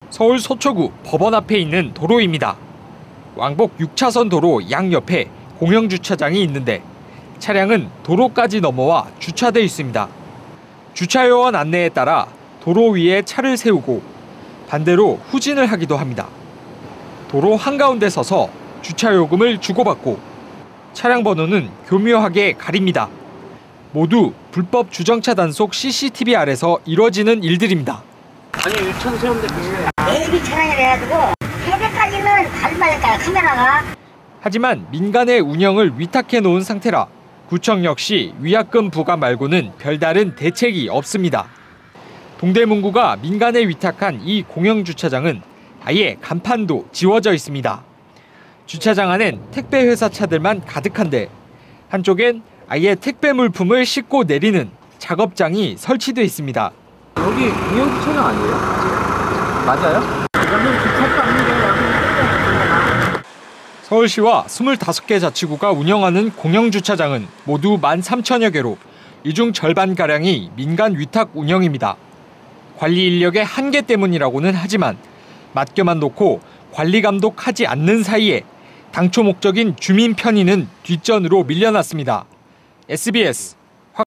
서울 서초구 법원 앞에 있는 도로입니다. 왕복 6차선 도로 양옆에 공영주차장이 있는데 차량은 도로까지 넘어와 주차돼 있습니다. 주차요원 안내에 따라 도로 위에 차를 세우고 반대로 후진을 하기도 합니다. 도로 한가운데 서서 주차요금을 주고받고 차량 번호는 교묘하게 가립니다. 모두 불법 주정차 단속 CCTV 아래서 이뤄지는 일들입니다. 아니 유턴 세운데 AD 차량이라 해가지고 해변까지는 가지 말까요 카메라가. 하지만 민간의 운영을 위탁해 놓은 상태라 구청 역시 위약금 부과 말고는 별다른 대책이 없습니다. 동대문구가 민간에 위탁한 이 공영주차장은 아예 간판도 지워져 있습니다. 주차장 안엔 택배 회사 차들만 가득한데 한쪽엔 아예 택배 물품을 싣고 내리는 작업장이 설치돼 있습니다. 여기 공영주차장 아니에요? 맞아요? 그러면 주차도 아닌데 서울시와 25개 자치구가 운영하는 공영주차장은 모두 13,000여 개로 이 중 절반가량이 민간 위탁 운영입니다. 관리 인력의 한계 때문이라고는 하지만 맡겨만 놓고 관리 감독하지 않는 사이에 당초 목적인 주민 편의는 뒷전으로 밀려났습니다. SBS